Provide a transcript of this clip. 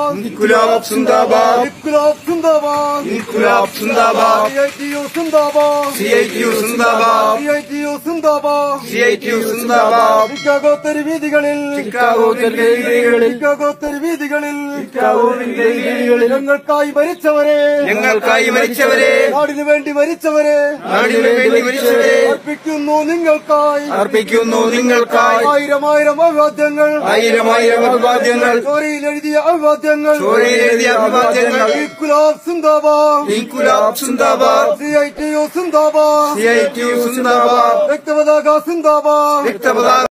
സിന്ദാബാദ് ഇൻകുലാബ് സിന്ദാബാദ് ഇൻകുലാബ് സിന്ദാബാദ് ഇൻകുലാബ് സിന്ദാബാദ് CITU സിന്ദാബാദ് CITU സിന്ദാബാദ് CITU സിന്ദാബാദ് CITU സിന്ദാബാദ് ചിക്കാഗോ തെരുവീഥികളിൽ ചിക്കാഗോ തെരുവീഥികളിൽ ചിക്കാഗോ തെരുവീഥികളിൽ ചിക്കാഗോ തെരുവീഥികളിൽ ഞങ്ങൾക്കായി മരിച്ചവരെ ഞങ്ങൾക്കായി മരിച്ചവരെ നാടിനു വേണ്ടി മരിച്ചവരെ നാടിനു വേണ്ടി മരിച്ചവരെ അർപ്പിക്കുന്നു നിങ്ങൾക്കായി അർപ്പിക്കുന്നു നിങ്ങൾക്കായി ആയിരം ആയിരം അഭിവാദ്യങ്ങൾ ആയിരം ആയിരം അഭിവാദ്യങ്ങൾ ചോരയിൽ എഴുതിയ അഭിവാദ്യങ്ങൾ ചോരയിൽ എഴുതിയ അഭിവാദ്യങ്ങൾ ഇൻകുലാബ് സിന്ദാബാദ് ഇൻകുലാബ് സിന്ദാബാദ് CITU സിന്ദാബാദ് CITU സിന്ദാബാദ് രക്തപതാക സിന്ദാബാദ് രക്തപതാക